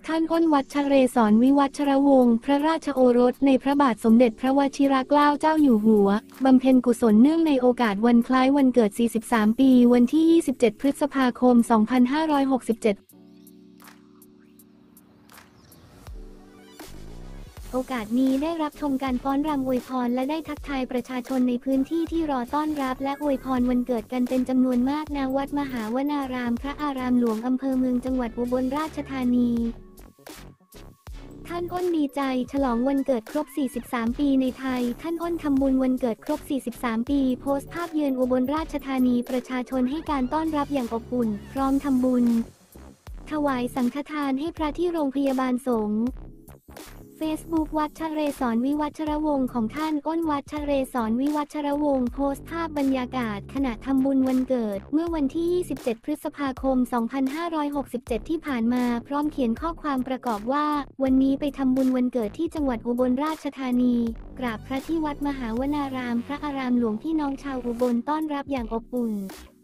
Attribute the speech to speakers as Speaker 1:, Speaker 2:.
Speaker 1: ท่านอ้นวัชเรศรวิวัชรวงศ์พระราชโอรสในพระบาทสมเด็จพระวชิรเกล้าเจ้าอยู่หัวบำเพ็ญกุศลเนื่องในโอกาสวันคล้ายวันเกิด 43 ปีวันที่ 27 พฤษภาคม 2567 โอกาสนี้ได้รับชมการฟ้อนรำอวยพรและได้ทักทายประชาชนในพื้นที่ที่รอต้อนรับและอวยพรวันเกิดกันเป็นจำนวนมากณวัดมหาวนารามพระอารามหลวงอำเภอเมืองจังหวัดอุบลราชธานีท่านอ้นดีใจฉลองวันเกิดครบ 43 ปีในไทยท่านอ้นทำบุญวันเกิดครบ 43 ปีโพสต์ภาพเยือนอุบลราชธานีประชาชนให้การต้อนรับอย่างอบอุ่นพร้อมทำบุญถวายสังฆทานให้พระที่โรงพยาบาลสงฆ์Facebook วัชเรศรวิวัชรวงศ์ของท่านอ้นวัชเรศรวิวัชรวงศ์โพสต์ภาพบรรยากาศขณะทำบุญวันเกิดเมื่อวันที่ 27 พฤษภาคม 2567 ที่ผ่านมาพร้อมเขียนข้อความประกอบว่าวันนี้ไปทำบุญวันเกิดที่จังหวัดอุบลราชธานีกราบพระที่วัดมหาวนารามพระอารามหลวงพี่น้องชาวอุบลต้อนรับอย่างอบอุ่น